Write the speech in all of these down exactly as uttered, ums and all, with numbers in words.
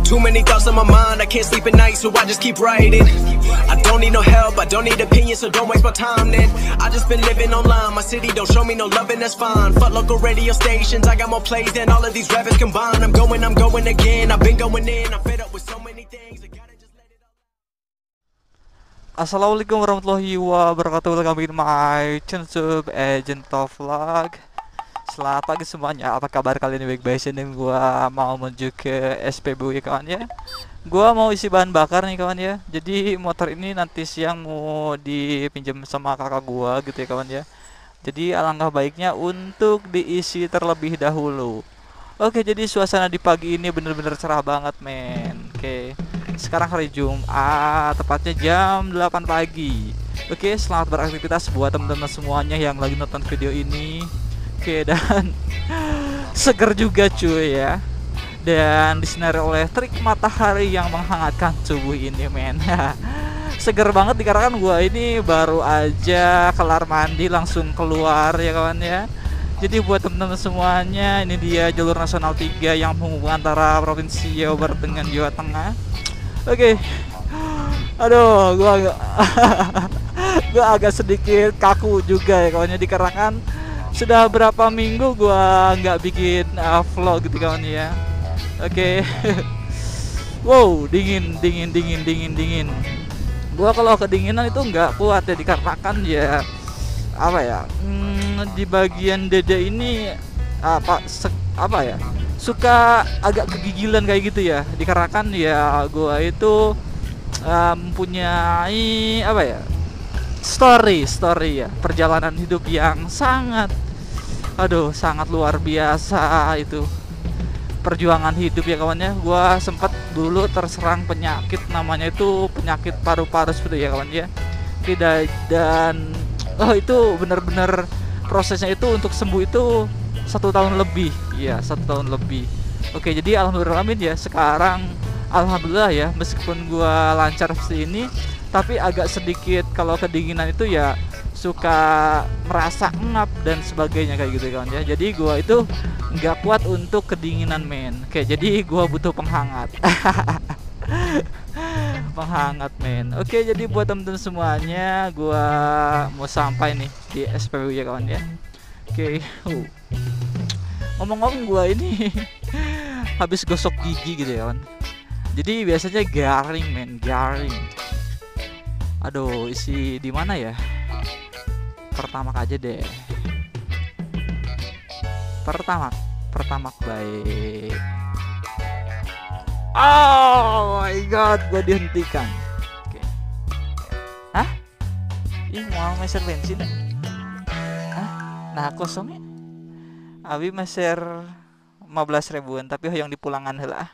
Too many thoughts on my mind, I can't sleep at night, so I just keep writing. I don't need no help, I don't need opinions, so don't waste my time then. I just been living online, my city don't show me no love and that's fine. Fuck local radio stations, I got more plays than all of these rappers combined. I'm going, I'm going again, I've been going in, I'm fed up with so many things, I gotta just let it all. Assalamualaikum warahmatullahi wabarakatuh. Welcome in my channel Agent of Vlog. Selamat pagi semuanya, apa kabar kalian? Baik-baik sini. Gua mau menuju ke S P B U ya kawan ya. Gua mau isi bahan bakar nih kawan ya. Jadi motor ini nanti siang mau dipinjam sama kakak gua gitu ya kawan ya. Jadi alangkah baiknya untuk diisi terlebih dahulu. Oke, jadi suasana di pagi ini bener-bener cerah banget men. Oke, sekarang hari Jumat, tepatnya jam delapan pagi. Oke, selamat beraktivitas buat teman-teman semuanya yang lagi nonton video ini. Oke, dan seger juga cuy ya. Dan disinari oleh terik matahari yang menghangatkan tubuh ini men. Seger banget dikarenakan gua ini baru aja kelar mandi langsung keluar ya kawan ya. Jadi buat teman-teman semuanya, ini dia jalur nasional tiga yang menghubungkan antara provinsi Jawa Barat dengan Jawa Tengah. Oke. Aduh, gua agak gua agak sedikit kaku juga ya kawannya, dikarenakan sudah berapa minggu gua nggak bikin uh, vlog gitu kawan ya. Oke. Wow, dingin dingin dingin dingin dingin. Gua kalau kedinginan itu nggak kuat ya, dikarenakan ya apa ya, hmm, di bagian dada ini apa se, apa ya suka agak kegigilan kayak gitu ya, dikarenakan ya gua itu uh, mempunyai apa ya story story ya perjalanan hidup yang sangat aduh sangat luar biasa. Itu perjuangan hidup ya kawannya. Gua sempat dulu terserang penyakit namanya itu penyakit paru-paru seperti ya kawan ya. Tidak, dan oh itu benar-benar prosesnya itu untuk sembuh itu satu tahun lebih ya, satu tahun lebih. Oke, jadi alhamdulillah ya sekarang alhamdulillah ya, meskipun gua lancar seperti ini tapi agak sedikit kalau kedinginan itu ya suka merasa ngap dan sebagainya kayak gitu kawan ya. Jadi gua itu nggak kuat untuk kedinginan men. Oke, jadi gua butuh penghangat. Penghangat men. Oke, jadi buat temen-temen semuanya, gua mau sampai nih di S P B U ya kawan ya. Oke. uh. Ngomong-ngomong gua ini habis gosok gigi gitu ya kawan. Jadi biasanya garing men, garing. Aduh, isi di mana ya? Pertamax aja deh. Pertamax, Pertamax baik. Oh my god, gua dihentikan. Oke. Hah? Ih, mau meser bensin? Hah? Nah, kosongnya. Abi meser lima belas ribuan, tapi yang dipulangan heula.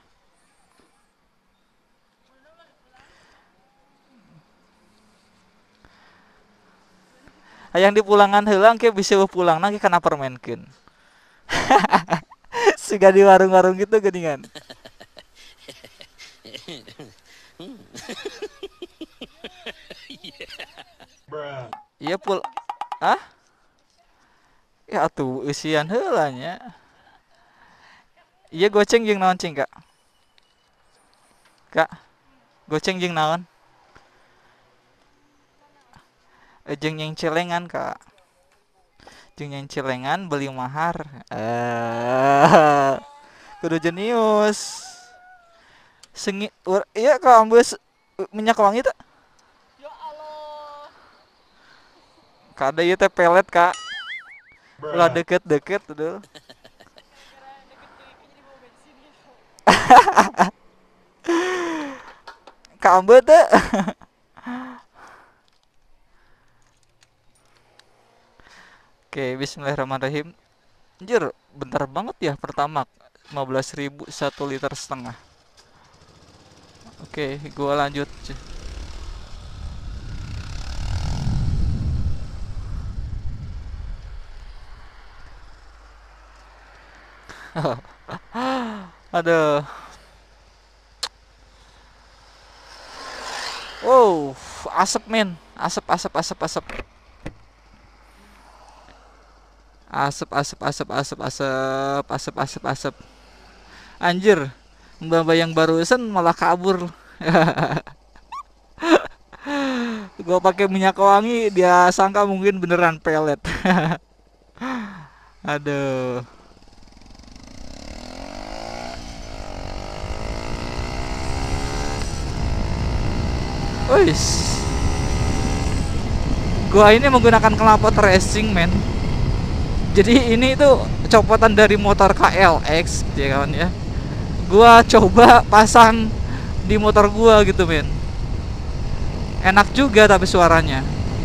Yang dipulangan heula ke bisa pulang nang kana permenkeun. Siga di warung-warung gitu geningan. Iya pul ah ya tuh usian heulanya. Iya goceng jeung naon cing kak? Kak goceng jeung naon? Jeung yang celengan kak, jeung yang celengan beli mahar. Eh kudu jenius sengi ur, iya kak ambus minyak wangi tak? Ya Allah kada ieu teh pelet kak. Ulah deket-deket tuh. Kak ambe teh. Oke, bismillahirrahmanirrahim. Anjir, bentar banget ya Pertamax. lima belas ribu satu liter setengah. Oke, gua lanjut. Aduh. Wow, asap men. Asap, asap, asap, asap. Asap, asap, asap, asap, asap, asap, asap, asap. Anjir, Mbak-mbak yang barusan malah kabur. Gua pakai minyak wangi, dia sangka mungkin beneran pelet. Aduh. Wis. Gua ini menggunakan knalpot racing, men. Jadi ini tuh copotan dari motor K L X, ya kawan ya. Gua coba pasang di motor gua gitu, men. Enak juga tapi suaranya.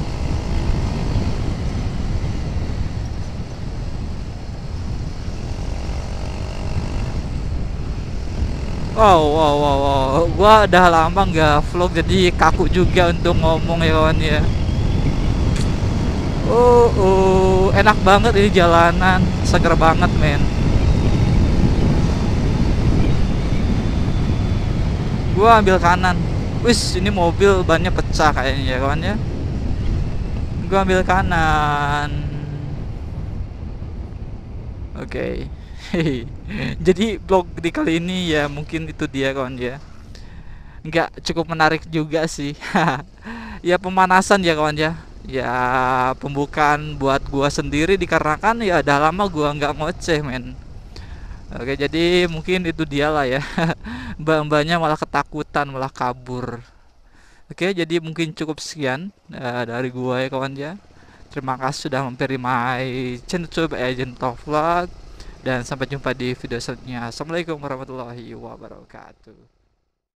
Wow, wow, wow, wow. Gua udah lama nggak vlog jadi kaku juga untuk ngomong ya kawan ya. Oh, oh, enak banget ini jalanan, seger banget, men. Gua ambil kanan. Wis, ini mobil bannya pecah kayaknya ya kawan ya. Gua ambil kanan. Oke. Okay. Jadi vlog di kali ini ya mungkin itu dia kawan ya. Nggak cukup menarik juga sih. Ya pemanasan ya kawan ya. Ya pembukaan buat gua sendiri dikarenakan ya udah lama gua nggak ngoceh, men. Oke, jadi mungkin itu dia lah ya. Mbak-mbaknya malah ketakutan, malah kabur. Oke, jadi mungkin cukup sekian uh, dari gua ya kawan ya. Terima kasih sudah mampir di my channel YouTube Agent of Vlog, dan sampai jumpa di video selanjutnya. Assalamualaikum warahmatullahi wabarakatuh.